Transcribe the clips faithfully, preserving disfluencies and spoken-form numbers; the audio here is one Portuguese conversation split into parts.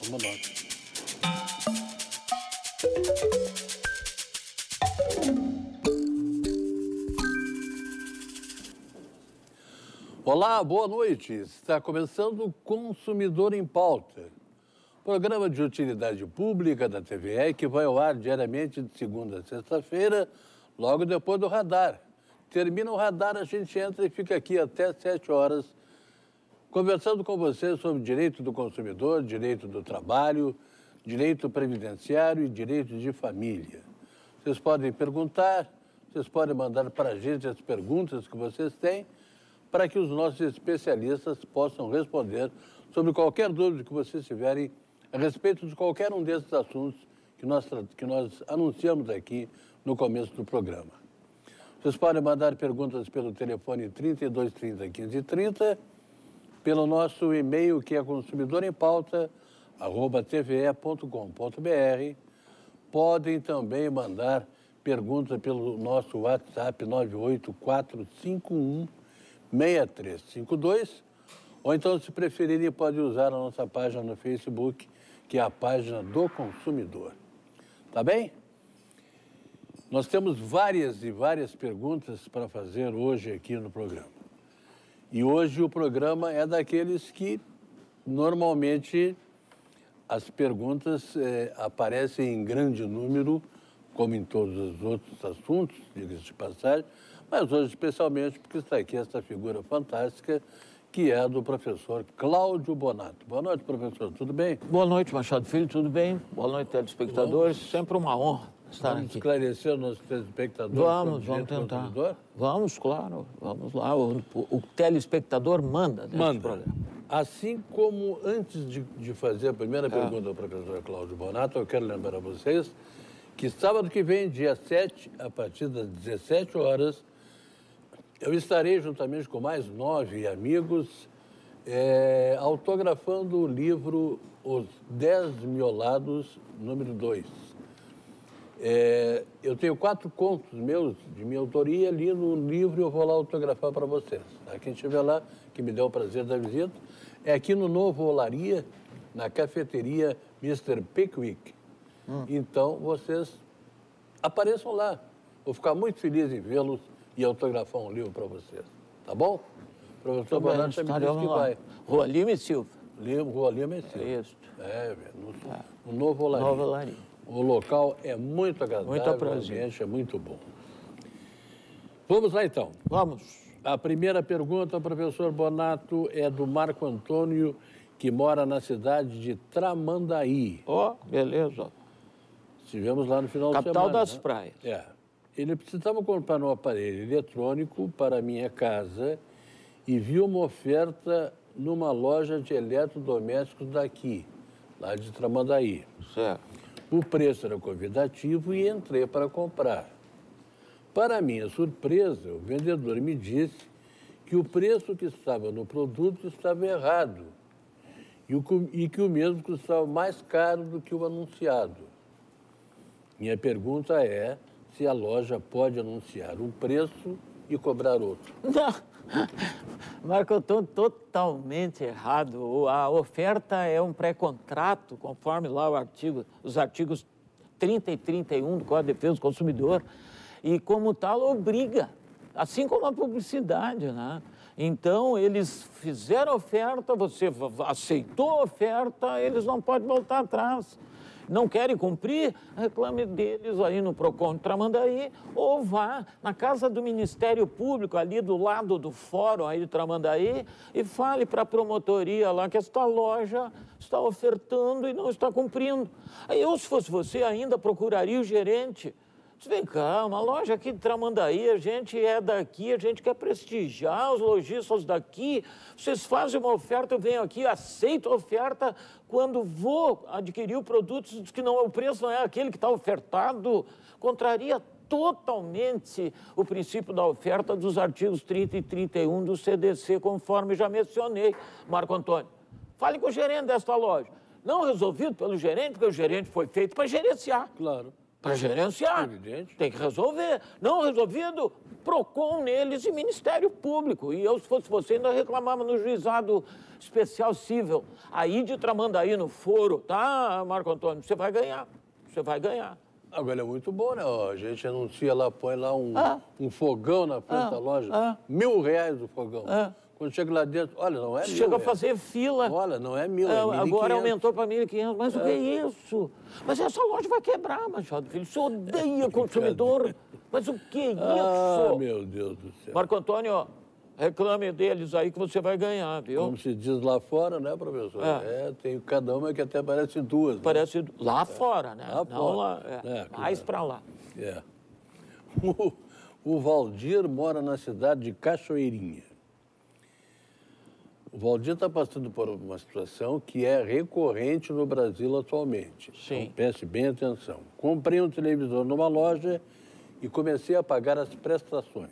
Vamos nós. Olá, boa noite. Está começando o Consumidor em Pauta, programa de utilidade pública da T V E que vai ao ar diariamente de segunda a sexta-feira, logo depois do radar. Termina o radar, a gente entra e fica aqui até sete horas, conversando com vocês sobre direito do consumidor, direito do trabalho, direito previdenciário e direito de família. Vocês podem perguntar, vocês podem mandar para a gente as perguntas que vocês têm, para que os nossos especialistas possam responder sobre qualquer dúvida que vocês tiverem a respeito de qualquer um desses assuntos que nós, que nós anunciamos aqui no começo do programa. Vocês podem mandar perguntas pelo telefone trinta e dois, trinta, quinze, trinta, pelo nosso e-mail que é consumidorempauta, arroba t v e ponto com ponto b r. Podem também mandar perguntas pelo nosso WhatsApp nove oito quatro cinco um seis três cinco dois, ou então, se preferirem, pode usar a nossa página no Facebook, que é a página do consumidor. Tá bem? Nós temos várias e várias perguntas para fazer hoje aqui no programa. E hoje o programa é daqueles que, normalmente, as perguntas eh, aparecem em grande número, como em todos os outros assuntos, diga-se de passagem, mas hoje especialmente porque está aqui essa figura fantástica, que é a do professor Cláudio Bonato. Boa noite, professor, tudo bem? Boa noite, Machado Filho, tudo bem? Boa noite, telespectadores. Vamos, Sempre uma honra estar vamos aqui. esclarecer os nossos telespectadores? Vamos, vamos tentar. Consumidor? Vamos, claro, vamos lá. O, o, o telespectador manda nesse manda. programa. Assim como antes de, de fazer a primeira é. pergunta ao professor Cláudio Bonato, eu quero lembrar a vocês que sábado que vem, dia sete, a partir das dezessete horas, eu estarei, juntamente com mais nove amigos, é, autografando o livro Os Dez Miolados, número dois. É, eu tenho quatro contos meus, de minha autoria, ali no livro, eu vou lá autografar para vocês. Tá? Quem estiver lá, que me deu o prazer da visita, é aqui no Novo Olaria, na cafeteria mister Pickwick. Hum. Então, vocês apareçam lá. Vou ficar muito feliz em vê-los e autografar um livro para vocês. Tá bom? O professor Bonato já me disse que vai. Rua Lima e Silva. Livro, Rua Lima e Silva. Isso. É, no, no Novo Olaria. Novo Olaria. O local é muito agradável, muito o ambiente é muito bom. Vamos lá, então. Vamos. A primeira pergunta, professor Bonato, é do Marco Antônio, que mora na cidade de Tramandaí. Ó, oh, beleza. Estivemos lá no final de semana. Capital das né? praias. É. Ele precisava comprar um aparelho eletrônico para a minha casa e viu uma oferta numa loja de eletrodomésticos daqui, lá de Tramandaí. Certo. O preço era convidativo e entrei para comprar. Para minha surpresa, o vendedor me disse que o preço que estava no produto estava errado e, o, e que o mesmo custava mais caro do que o anunciado. Minha pergunta é se a loja pode anunciar um preço e cobrar outro. Não, Marco Antônio, totalmente errado. A oferta é um pré-contrato, conforme lá o artigo, os artigos trinta e trinta e um do Código de Defesa do Consumidor, e como tal obriga, assim como a publicidade, né? Então, eles fizeram a oferta, você aceitou a oferta, eles não podem voltar atrás. Não querem cumprir, reclame deles aí no Procon de Tramandaí, ou vá na casa do Ministério Público, ali do lado do fórum aí de Tramandaí, e fale para a promotoria lá que esta loja está ofertando e não está cumprindo. Aí eu, se fosse você, ainda procuraria o gerente. Vem cá, uma loja aqui de Tramandaí, a gente é daqui, a gente quer prestigiar os lojistas daqui. Vocês fazem uma oferta, eu venho aqui, aceito a oferta. Quando vou adquirir o produto, diz que não, o preço não é aquele que está ofertado. Contraria totalmente o princípio da oferta dos artigos trinta e trinta e um do C D C, conforme já mencionei, Marco Antônio. Fale com o gerente desta loja. Não resolvido pelo gerente, porque o gerente foi feito para gerenciar. Claro. Para gerenciar. Evidente. Tem que resolver. Não resolvido, PROCON neles e Ministério Público. E eu, se fosse você, ainda reclamava no juizado especial civil. Aí de Tramandaí no foro, tá, Marco Antônio? Você vai ganhar. Você vai ganhar. Agora é muito bom, né? Ó, a gente anuncia lá, põe lá um, Ah. um fogão na frente Ah. da loja. Ah. Mil reais o fogão. Ah. Quando chega lá dentro, olha, não é mil. Chega a é- fazer fila. Olha, não é mil, é, É, mil e agora quinhentos. aumentou para mil e quinhentos. Mas o que é isso? Mas essa loja vai quebrar, Machado Filho. Você odeia consumidor. Mas o que é isso? Ah, meu Deus do céu. Marco Antônio, reclame deles aí que você vai ganhar, viu? Como se diz lá fora, né, professor? É. É, tem cada uma que até parece duas. né? Parece lá fora, né? Lá Não fora. lá. É. É, Mais claro. para lá. É. O, o Valdir mora na cidade de Cachoeirinha. O Valdir está passando por uma situação que é recorrente no Brasil atualmente. Sim. Então, preste bem atenção. Comprei um televisor numa loja e comecei a pagar as prestações.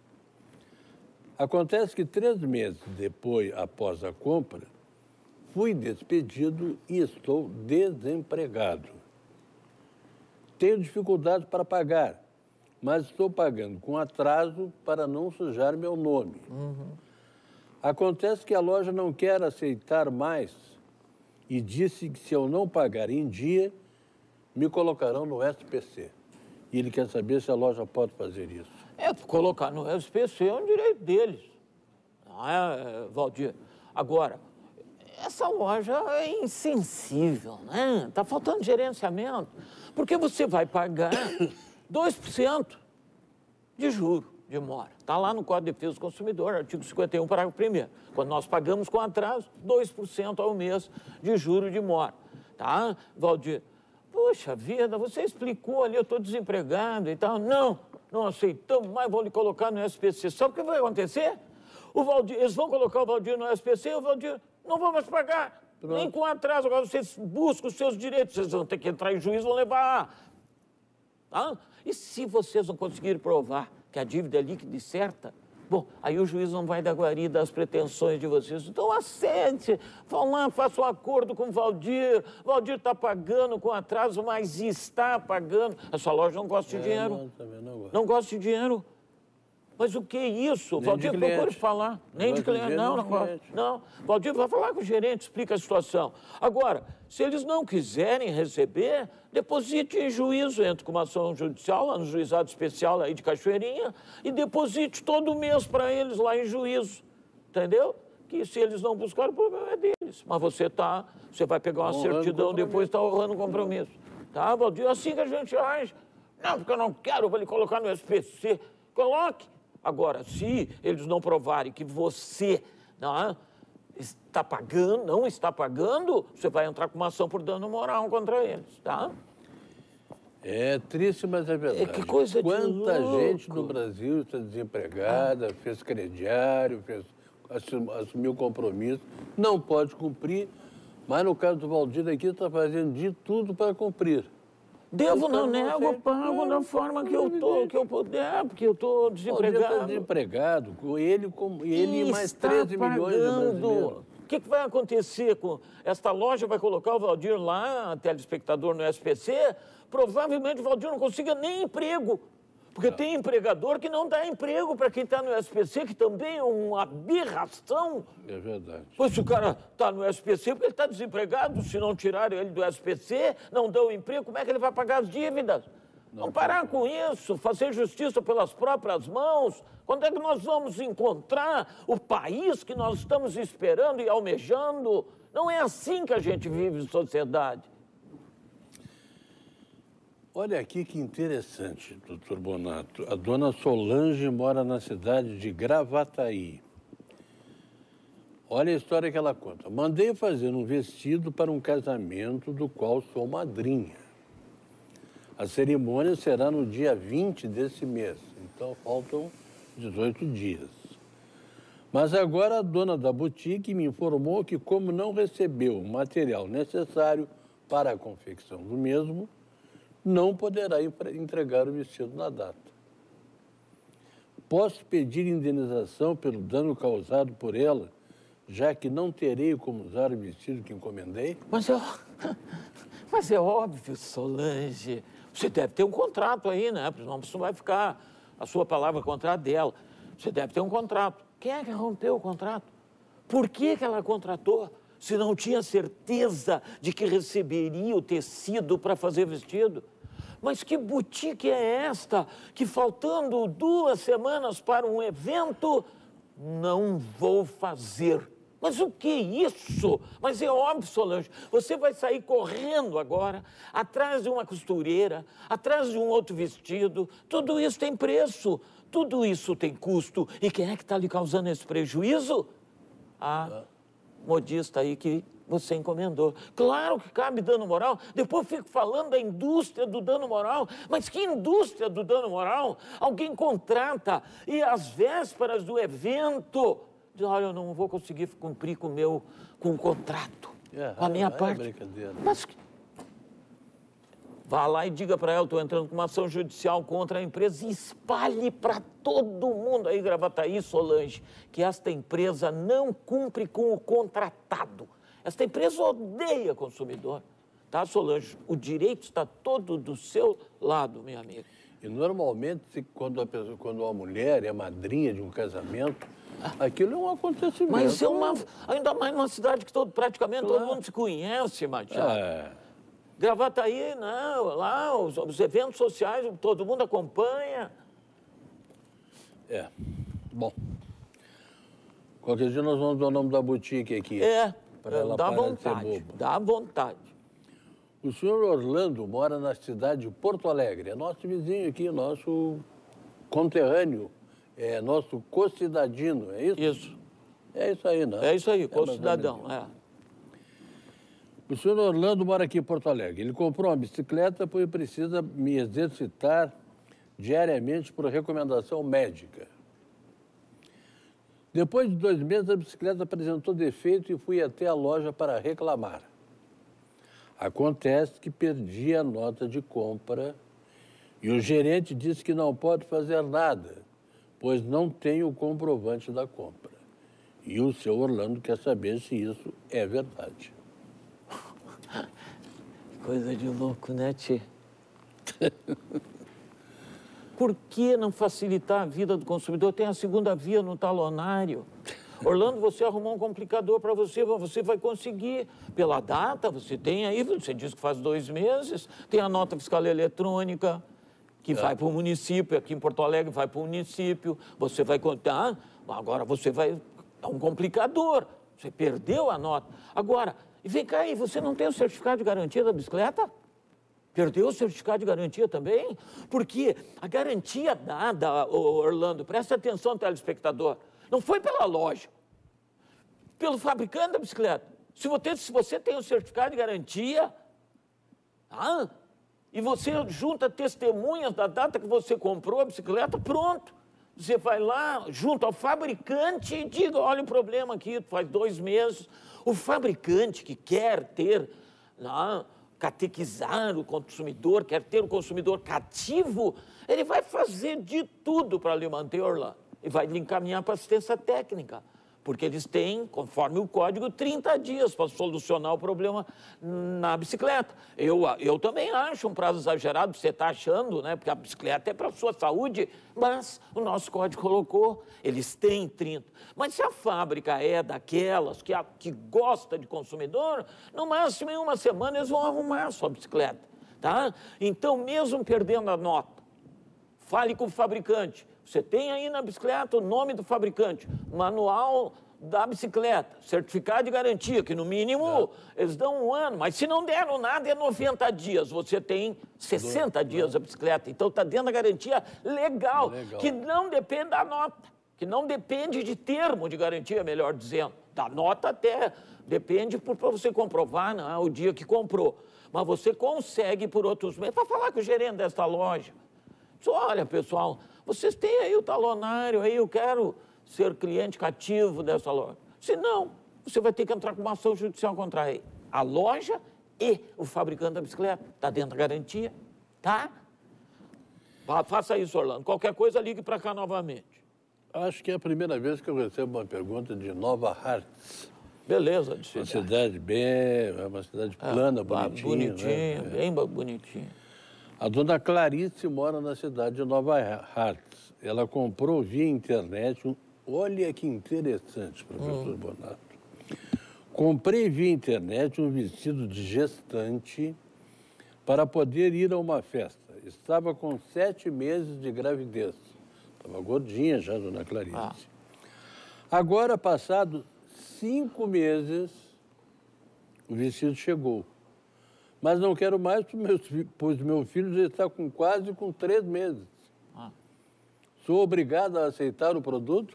Acontece que três meses depois, após a compra, fui despedido e estou desempregado. Tenho dificuldade para pagar, mas estou pagando com atraso para não sujar meu nome. Uhum. Acontece que a loja não quer aceitar mais e disse que se eu não pagar em dia, me colocarão no S P C. E ele quer saber se a loja pode fazer isso. É, colocar no S P C é um direito deles. Não é, Valdir? Agora, essa loja é insensível, né? Está faltando gerenciamento. Porque você vai pagar dois por cento de juro de mora. Está lá no Código de Defesa do Consumidor, artigo cinquenta e um, parágrafo primeiro. Quando nós pagamos com atraso, dois por cento ao mês de juro de mora. Tá, Valdir? Poxa vida, você explicou ali, eu estou desempregado e tal. Não, não aceitamos mais, vão lhe colocar no S P C. Sabe o que vai acontecer? O Valdir, eles vão colocar o Valdir no S P C e o Valdir não vai mais pagar. Pronto. Nem com atraso. Agora vocês buscam os seus direitos, vocês vão ter que entrar em juízo, vão levar. Tá? E se vocês não conseguirem provar que a dívida é líquida e certa, bom, aí o juiz não vai dar guarida às pretensões de vocês. Então, aceite, vão lá, façam um acordo com o Valdir. O Valdir está pagando com atraso, mas está pagando. A sua loja não gosta de É, dinheiro. não, também não gosto. Não gosta de dinheiro. Mas o que é isso? Nem Valdir, de cliente. procure falar. Nem de Gosta de cliente, dinheiro, não, nem não de gosta. cliente. Não, Valdir vai falar com o gerente, explica a situação. Agora, se eles não quiserem receber, deposite em juízo, entre com uma ação judicial, lá no juizado especial aí de Cachoeirinha, e deposite todo mês para eles lá em juízo, entendeu? Que se eles não buscarem, o problema é deles. Mas você tá, você vai pegar uma Honrando certidão o depois, está honrando o compromisso. Tá, Valdir? É assim que a gente age. Não, porque eu não quero, eu vou lhe colocar no S P C. Coloque. Agora, se eles não provarem que você não é, está pagando, não está pagando, você vai entrar com uma ação por dano moral contra eles, tá? É triste, mas é verdade. É que coisa de Quanta louco. gente no Brasil está desempregada, fez crediário, fez, assum- assumiu compromisso, não pode cumprir, mas no caso do Valdir aqui está fazendo de tudo para cumprir. Devo, Então, não não nego, sei. eu pago da forma que eu tô, que eu puder, porque eu estou O Valdir está desempregado. desempregado, com ele, com, ele e mais está treze milhões de pagando. brasileiros. O que, que vai acontecer com esta loja? Vai colocar o Valdir lá, telespectador no S P C? Provavelmente o Valdir não consiga nem emprego. Porque tem empregador que não dá emprego para quem está no S P C, que também é uma aberração. É verdade. Pois se o cara está no S P C, porque ele está desempregado, se não tirarem ele do S P C, não dão emprego, como é que ele vai pagar as dívidas? Vamos parar com isso, fazer justiça pelas próprias mãos. Quando é que nós vamos encontrar o país que nós estamos esperando e almejando? Não é assim que a gente vive em sociedade. Olha aqui que interessante, doutor Bonato. A dona Solange mora na cidade de Gravataí. Olha a história que ela conta. Mandei fazer um vestido para um casamento do qual sou madrinha. A cerimônia será no dia vinte desse mês, então faltam dezoito dias. Mas agora a dona da boutique me informou que, como não recebeu o material necessário para a confecção do mesmo, não poderá entregar o vestido na data. Posso pedir indenização pelo dano causado por ela, já que não terei como usar o vestido que encomendei? Mas é, mas é óbvio, Solange. Você deve ter um contrato aí, né? Porque senão você não vai ficar a sua palavra contra a dela. Você deve ter um contrato. Quem é que rompeu o contrato? Por que que ela contratou? Se não tinha certeza de que receberia o tecido para fazer vestido? Mas que boutique é esta que, faltando duas semanas para um evento, não vou fazer? Mas o que é isso? Mas é óbvio, Solange, você vai sair correndo agora, atrás de uma costureira, atrás de um outro vestido. Tudo isso tem preço, tudo isso tem custo. E quem é que está lhe causando esse prejuízo? A modista aí que você encomendou. Claro que cabe dano moral. Depois eu fico falando da indústria do dano moral. Mas que indústria do dano moral? Alguém contrata e às vésperas do evento diz, olha, eu não vou conseguir cumprir com o meu com o contrato, é, com a minha é parte. Brincadeira. Mas vá lá e diga para ela, estou entrando com uma ação judicial contra a empresa e espalhe para todo mundo aí, Gravataí, Solange, que esta empresa não cumpre com o contratado. Esta empresa odeia consumidor, tá, Solange? O direito está todo do seu lado, minha amiga. E normalmente, quando a pessoa, quando uma mulher é madrinha de um casamento, aquilo é um acontecimento. Mas é uma, ainda mais numa cidade que todo, praticamente Claro. todo mundo se conhece, Machado. É. Gravataí, não, lá os, os eventos sociais, todo mundo acompanha. É. Bom. Qualquer dia nós vamos dar o nome da boutique aqui. É, Para ela dá parar de ser vontade, boba. dá vontade. O senhor Orlando mora na cidade de Porto Alegre. É nosso vizinho aqui, nosso conterrâneo, é nosso co-cidadino, é isso? Isso, É isso aí, não? é isso aí, mais ou co-cidadão, menos. é. O senhor Orlando mora aqui em Porto Alegre. Ele comprou uma bicicleta porque precisa me exercitar diariamente por recomendação médica. Depois de dois meses, a bicicleta apresentou defeito e fui até a loja para reclamar. Acontece que perdi a nota de compra e o gerente disse que não pode fazer nada, pois não tem o comprovante da compra. E o seu Orlando quer saber se isso é verdade. Coisa de louco, né, tchê? Por que não facilitar a vida do consumidor? Tem a segunda via no talonário. Orlando, você arrumou um complicador para você, você vai conseguir. Pela data, você tem aí, você diz que faz dois meses, tem a nota fiscal eletrônica, que é. vai para o município, aqui em Porto Alegre vai para o município, você vai contar, agora você vai dar um complicador, você perdeu a nota. Agora, vem cá aí, você não tem o certificado de garantia da bicicleta? Perdeu o certificado de garantia também? Porque a garantia dada, Orlando, presta atenção, telespectador, não foi pela loja, pelo fabricante da bicicleta. Se você, se você tem o certificado de garantia, ah, e você junta testemunhas da data que você comprou a bicicleta, pronto. Você vai lá, junto ao fabricante e diga, olha o problema aqui, faz dois meses. O fabricante que quer ter, ah, catequizar o consumidor, quer ter o consumidor cativo, ele vai fazer de tudo para lhe manter, Orlando. E vai lhe encaminhar para assistência técnica, porque eles têm, conforme o código, trinta dias para solucionar o problema na bicicleta. Eu, eu também acho um prazo exagerado, você está achando, né? Porque a bicicleta é para a sua saúde, mas o nosso código colocou, eles têm trinta. Mas se a fábrica é daquelas que, a, que gosta de consumidor, no máximo em uma semana eles vão arrumar a sua bicicleta, tá? Então, mesmo perdendo a nota, fale com o fabricante. Você tem aí na bicicleta o nome do fabricante, manual da bicicleta, certificado de garantia, que no mínimo é. eles dão um ano, mas se não deram nada é noventa dias, você tem sessenta Do, dias não. a bicicleta, então está dentro da garantia legal, legal, que não depende da nota, que não depende de termo de garantia, melhor dizendo, da nota até, depende para você comprovar, né, o dia que comprou, mas você consegue por outros meios, para falar com o gerente desta loja, diz, olha pessoal, vocês têm aí o talonário, aí eu quero ser cliente cativo dessa loja. Se não, você vai ter que entrar com uma ação judicial contra a loja e o fabricante da bicicleta. Está dentro da garantia, tá? Faça isso, Orlando. Qualquer coisa, ligue para cá novamente. Acho que é a primeira vez que eu recebo uma pergunta de Nova Hartz. Beleza, de cidade. Uma cidade bem, é uma cidade plana, é, bonitinha. Bonitinha, né? bem bonitinha. A dona Clarice mora na cidade de Nova Hartz. Ela comprou via internet um... Olha que interessante, professor hum. Bonato. Comprei via internet um vestido de gestante para poder ir a uma festa. Estava com sete meses de gravidez. Estava gordinha já, dona Clarice. Ah. Agora, passado cinco meses, o vestido chegou. Mas não quero mais, pois meu filho já está com quase com três meses. Ah. Sou obrigado a aceitar o produto?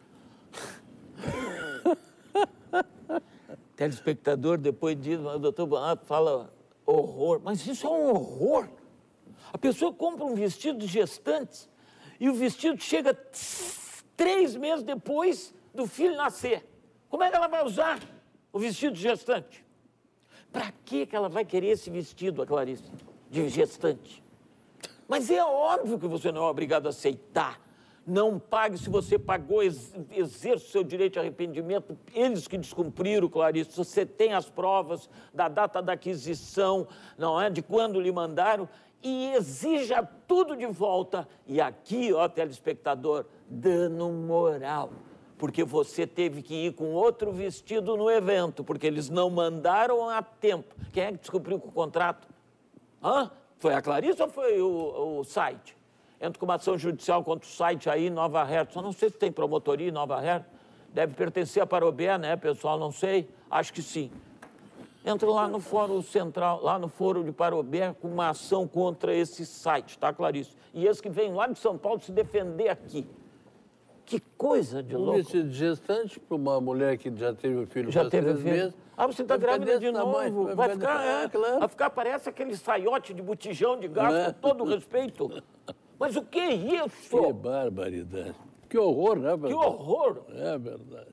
Telespectador, depois diz, o doutor Bonato fala horror. Mas isso é um horror. A pessoa compra um vestido de gestante e o vestido chega três meses depois do filho nascer. Como é que ela vai usar o vestido de gestante? Para que ela vai querer esse vestido, a Clarice, de gestante? Mas é óbvio que você não é obrigado a aceitar. Não pague, se você pagou, exerça o seu direito de arrependimento. Eles que descumpriram, Clarice, você tem as provas da data da aquisição, não é? De quando lhe mandaram, e exija tudo de volta. E aqui, ó, telespectador, dano moral. Porque você teve que ir com outro vestido no evento, porque eles não mandaram a tempo. Quem é que descobriu com o contrato? Hã? Foi a Clarice ou foi o, o site? Entra com uma ação judicial contra o site aí, Nova Hertz. Eu não sei se tem promotoria em Nova Hertz. Deve pertencer a Parobé, né, pessoal? Não sei. Acho que sim. Entra lá no Fórum Central, lá no Fórum de Parobé, com uma ação contra esse site, tá, Clarice? E esse que vem lá de São Paulo se defender aqui. Que coisa de louco. Um vestido de gestante para uma mulher que já teve o filho já teve três filho. Meses. Ah, você está grávida de novo. Tamanho, vai, vai ficar, ficar é, claro. Vai ficar, parece aquele saiote de botijão de gás, é. Com todo o respeito. Mas o que é isso? Que barbaridade. Que horror, né? Que horror. É verdade.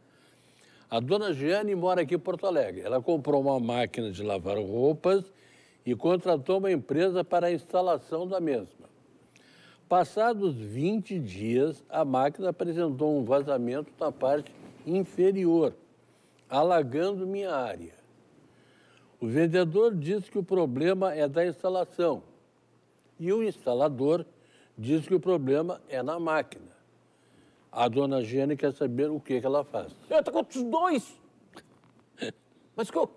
A dona Giane mora aqui em Porto Alegre. Ela comprou uma máquina de lavar roupas e contratou uma empresa para a instalação da mesma. Passados vinte dias, a máquina apresentou um vazamento na parte inferior, alagando minha área. O vendedor disse que o problema é da instalação e o instalador diz que o problema é na máquina. A dona Giane quer saber o que, que ela faz. Eu estou com os dois. Mas que eu...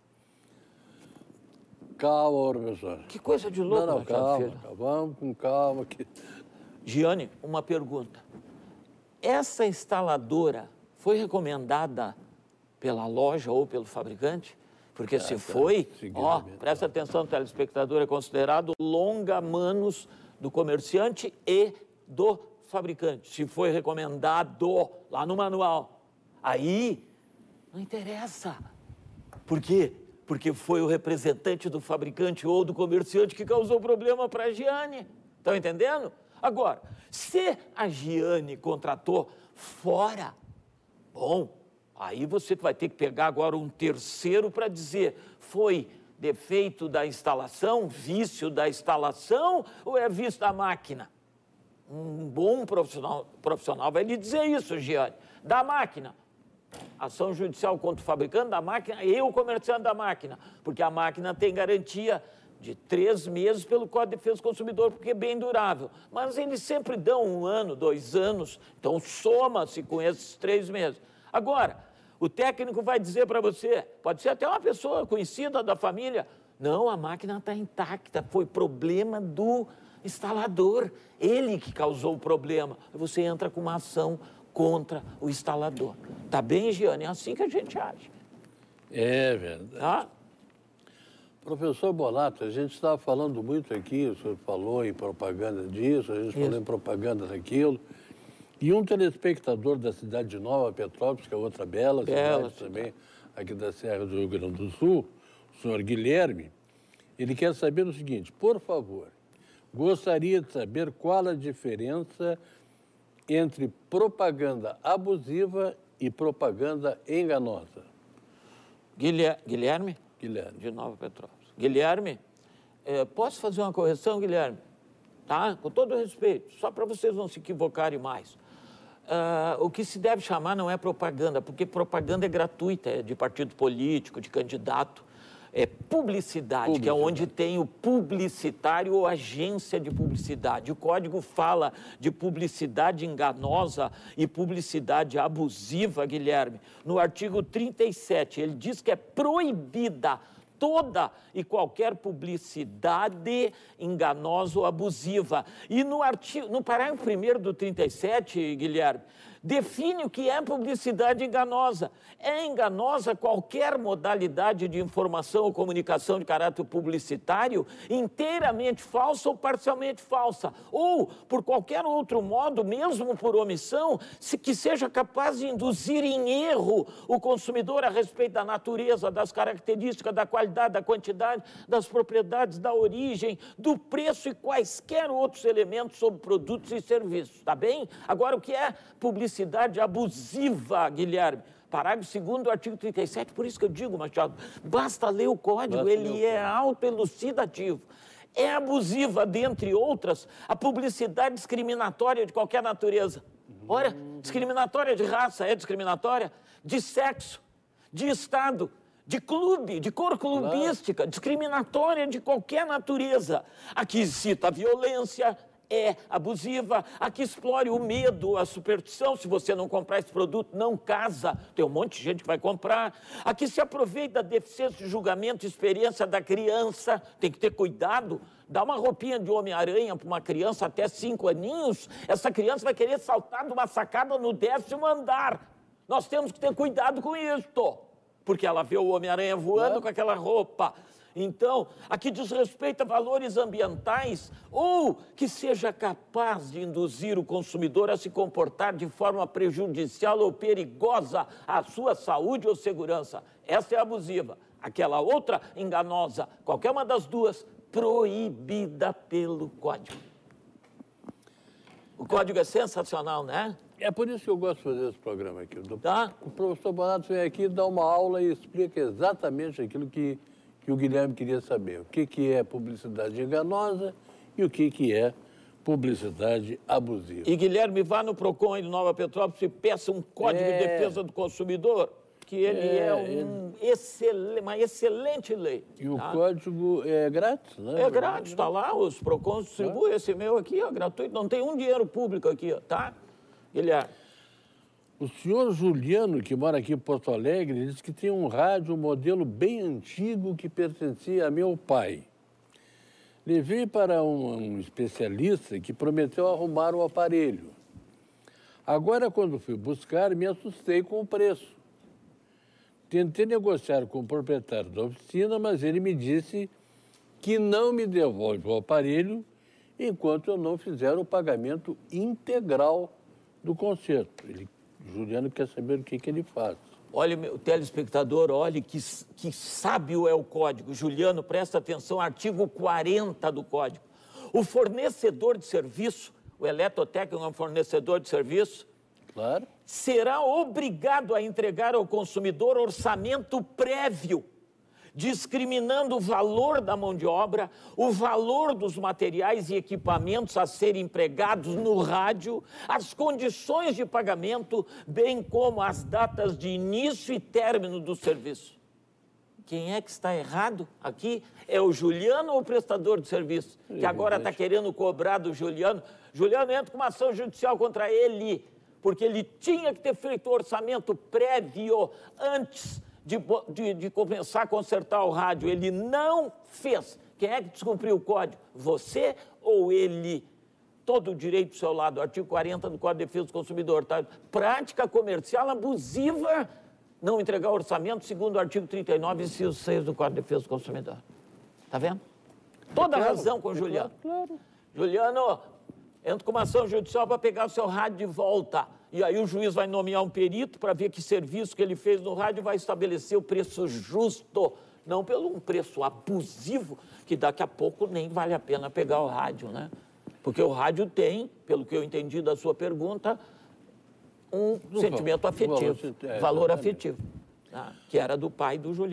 Calma, professor. Que coisa de louco, Não, não, calma, calma, vamos com calma. Que... Giane, uma pergunta. Essa instaladora foi recomendada pela loja ou pelo fabricante? Porque é, se foi, ó, presta atenção, telespectador, é considerado longa-manos do comerciante e do fabricante. Se foi recomendado lá no manual, aí não interessa. Por quê? Porque foi o representante do fabricante ou do comerciante que causou problema para a Giane. Estão entendendo? Agora, se a Giane contratou fora, bom, aí você vai ter que pegar agora um terceiro para dizer, foi defeito da instalação, vício da instalação ou é vício da máquina? Um bom profissional, profissional vai lhe dizer isso, Giane. Da máquina. Ação judicial contra o fabricante da máquina e o comerciante da máquina, porque a máquina tem garantia de três meses pelo Código de Defesa do Consumidor, porque é bem durável. Mas eles sempre dão um ano, dois anos, então soma-se com esses três meses. Agora, o técnico vai dizer para você, pode ser até uma pessoa conhecida da família, não, a máquina está intacta, foi problema do instalador, ele que causou o problema. Você entra com uma ação contra o instalador. Tá bem, Giane? É assim que a gente age. É verdade. Tá? Professor Bonato, a gente estava falando muito aqui, o senhor falou em propaganda disso, a gente Isso. falou em propaganda daquilo. E um telespectador da cidade de Nova Petrópolis, que é outra bela, bela cidade, cidade também, aqui da Serra do Rio Grande do Sul, o senhor Guilherme, ele quer saber o seguinte, por favor, gostaria de saber qual a diferença entre propaganda abusiva e propaganda enganosa. Guilherme? Guilherme. De Nova Petrópolis. Guilherme, eh, posso fazer uma correção, Guilherme? Tá? Com todo respeito, só para vocês não se equivocarem mais. Uh, o que se deve chamar não é propaganda, porque propaganda é gratuita, é de partido político, de candidato. é publicidade, publicidade, que é onde tem o publicitário ou agência de publicidade. O Código fala de publicidade enganosa e publicidade abusiva, Guilherme. No artigo trinta e sete, ele diz que é proibida toda e qualquer publicidade enganosa ou abusiva. E no, artigo, no parágrafo primeiro do trinta e sete, Guilherme, define o que é publicidade enganosa. É enganosa qualquer modalidade de informação ou comunicação de caráter publicitário inteiramente falsa ou parcialmente falsa, ou por qualquer outro modo, mesmo por omissão, se, que seja capaz de induzir em erro o consumidor a respeito da natureza, das características, da qualidade, da quantidade, das propriedades, da origem, do preço e quaisquer outros elementos sobre produtos e serviços, tá bem? Agora, o que é publicidade abusiva, Guilherme? Parágrafo segundo do artigo trinta e sete, por isso que eu digo, Machado, basta ler o código, basta ele é autoelucidativo. É abusiva, dentre outras, a publicidade discriminatória de qualquer natureza. Ora, discriminatória de raça é discriminatória, de sexo, de estado, de clube, de cor clubística, claro. Discriminatória de qualquer natureza. Aqui cita a violência, é abusiva, a que explore o medo, a superstição, se você não comprar esse produto, não casa, tem um monte de gente que vai comprar, a que se aproveita da deficiência de julgamento e experiência da criança, tem que ter cuidado, dá uma roupinha de Homem-Aranha para uma criança até cinco aninhos, essa criança vai querer saltar de uma sacada no décimo andar, nós temos que ter cuidado com isso, porque ela vê o Homem-Aranha voando é. com aquela roupa. Então, a que diz respeito a valores ambientais ou que seja capaz de induzir o consumidor a se comportar de forma prejudicial ou perigosa à sua saúde ou segurança. Essa é abusiva. Aquela outra, enganosa. Qualquer uma das duas, proibida pelo Código. O Código é sensacional, né? É por isso que eu gosto de fazer esse programa aqui. Tá? O professor Bonato vem aqui, dá uma aula e explica exatamente aquilo que... que o Guilherme queria saber, o que, que é publicidade enganosa e o que, que é publicidade abusiva. E, Guilherme, vá no PROCON aí de Nova Petrópolis e peça um Código é... de Defesa do Consumidor, que ele é, é um é... Excel... uma excelente lei. E o tá? código é grátis, né? É grátis, está lá, os PROCONs distribuem, esse meu aqui, ó, gratuito, não tem um dinheiro público aqui, ó, tá? Guilherme. O senhor Juliano, que mora aqui em Porto Alegre, disse que tem um rádio modelo bem antigo que pertencia a meu pai. Levei para um, um especialista que prometeu arrumar o aparelho. Agora, quando fui buscar, me assustei com o preço. Tentei negociar com o proprietário da oficina, mas ele me disse que não me devolve o aparelho enquanto eu não fizer o pagamento integral do conserto. Ele Juliano quer saber o que, que ele faz. Olha, meu telespectador, olhe que, que sábio é o código. Juliano, presta atenção, artigo quarenta do código. O fornecedor de serviço, o eletrotécnico é um fornecedor de serviço, claro. será obrigado a entregar ao consumidor orçamento prévio, discriminando o valor da mão de obra, o valor dos materiais e equipamentos a serem empregados no rádio, as condições de pagamento, bem como as datas de início e término do serviço. Quem é que está errado aqui? É o Juliano ou o prestador de serviço? Que agora está querendo cobrar do Juliano. Juliano entra com uma ação judicial contra ele, porque ele tinha que ter feito o orçamento prévio antes De, de, de começar a consertar o rádio, ele não fez. Quem é que descumpriu o código? Você ou ele? Todo o direito do seu lado, artigo quarenta do Código de Defesa do Consumidor. Tá? Prática comercial abusiva, não entregar orçamento, segundo o artigo trinta e nove, inciso seis do Código de Defesa do Consumidor. Está vendo? Toda claro, razão com o Juliano. Claro, claro. Juliano, entra com uma ação judicial para pegar o seu rádio de volta. E aí o juiz vai nomear um perito para ver que serviço que ele fez no rádio, vai estabelecer o preço justo, não pelo um preço abusivo, que daqui a pouco nem vale a pena pegar o rádio, né? Porque o rádio tem, pelo que eu entendi da sua pergunta, um sentimento afetivo, valor afetivo, tá? Que era do pai do Juliano.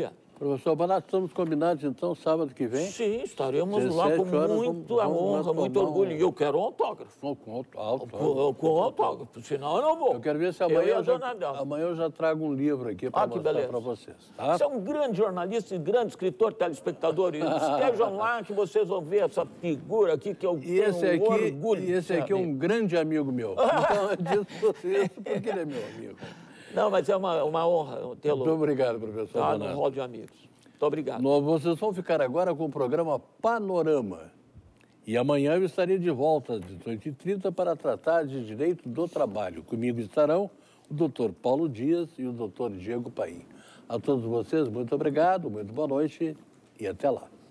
Professor Banato, estamos combinados, então, sábado que vem? Sim, estaremos lá com muita honra, muito orgulho. E eu quero um autógrafo. Com, com autógrafo. Com, com autógrafo, senão eu não vou. Eu quero ver se amanhã eu, eu, já, Delma. amanhã eu já trago um livro aqui para ah, mostrar para vocês. Tá? Você é um grande jornalista e grande escritor, telespectador. Estejam lá que vocês vão ver essa figura aqui que eu e tenho esse aqui, orgulho. E esse aqui é um grande amigo meu. Então, eu disse isso porque ele é meu amigo. Não, mas é uma, uma honra tê-lo. Muito obrigado, professor Tá, Banato. no rol de amigos. Muito obrigado. Nós, vocês vão ficar agora com o programa Panorama. E amanhã eu estarei de volta às dezoito e trinta para tratar de direito do trabalho. Comigo estarão o doutor Paulo Dias e o doutor Diego Paim. A todos vocês, muito obrigado, muito boa noite e até lá.